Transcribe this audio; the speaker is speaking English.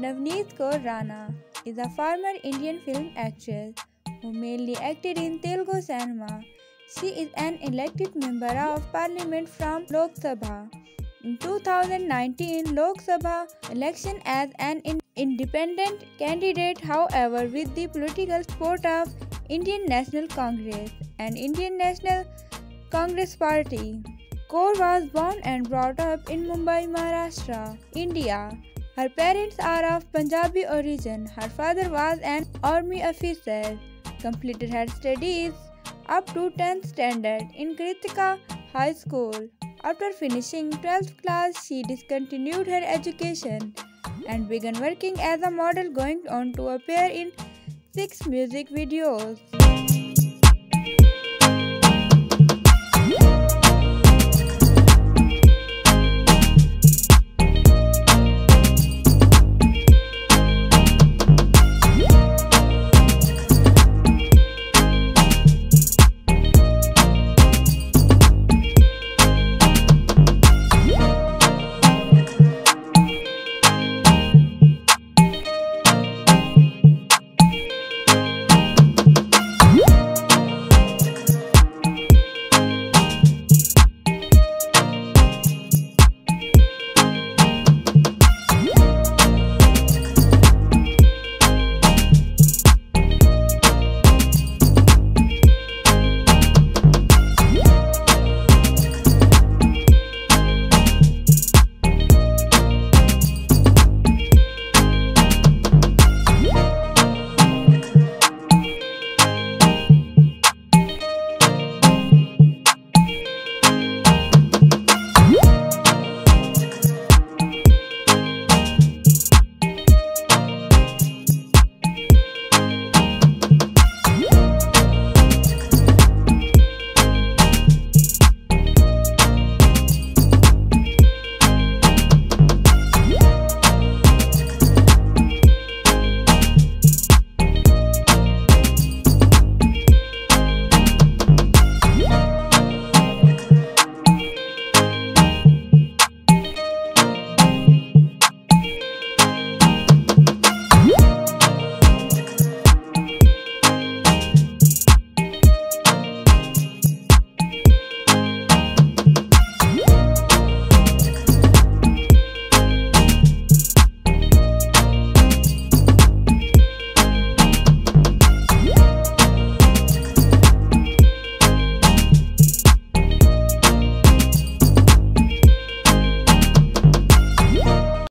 Navneet Kaur Rana is a former Indian film actress who mainly acted in Telugu cinema. She is an elected member of parliament from Lok Sabha. In 2019 Lok Sabha election as an independent candidate, however, with the political support of Indian National Congress and Indian National Congress Party. Kaur was born and brought up in Mumbai, Maharashtra, India. Her parents are of Punjabi origin. Her father was an army officer. Completed her studies up to 10th standard in Kritika High School. After finishing 12th class, she discontinued her education and began working as a model, going on to appear in 6 music videos.